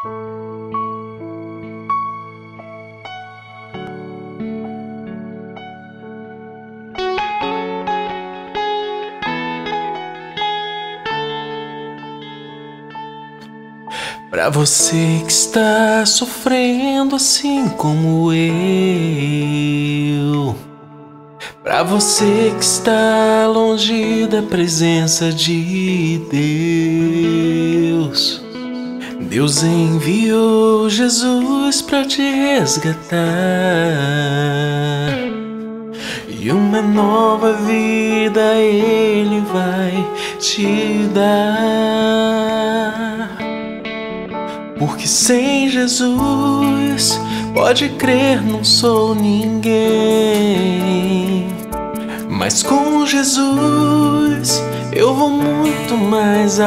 Pra você que está sofrendo assim como eu, pra você que está longe da presença de Deus, Deus enviou Jesus pra te resgatar e uma nova vida Ele vai te dar. Porque sem Jesus, pode crer, não sou ninguém. Mas com Jesus, eu vou muito mais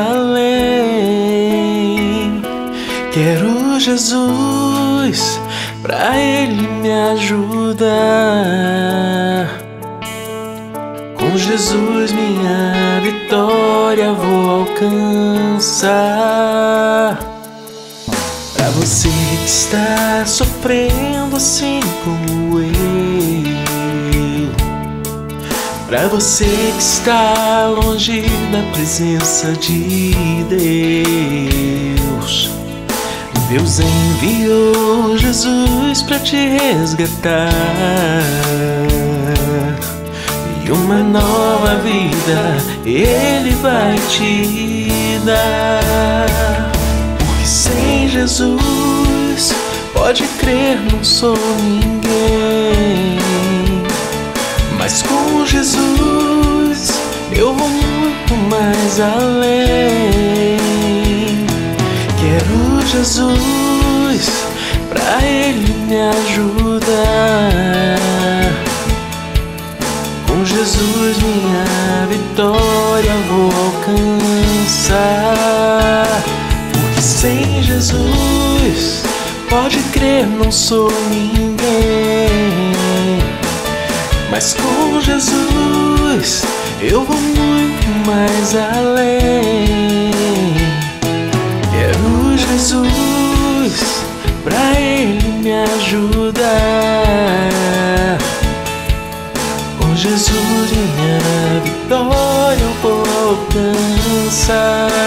além. Quero Jesus pra Ele me ajudar. Com Jesus minha vitória vou alcançar. Pra você que está sofrendo assim como eu, pra você que está longe da presença de Deus, Deus enviou Jesus pra te resgatar e uma nova vida Ele vai te dar. Sem Jesus, pode crer, não sou ninguém. Mas com Jesus, eu vou muito mais além. Quero Jesus pra Ele me ajudar. Com Jesus minha vitória vou alcançar. Sem Jesus, pode crer, não sou ninguém. Mas com Jesus, eu vou muito mais além. Quero Jesus pra Ele me ajudar. Com Jesus minha vitória eu vou alcançar.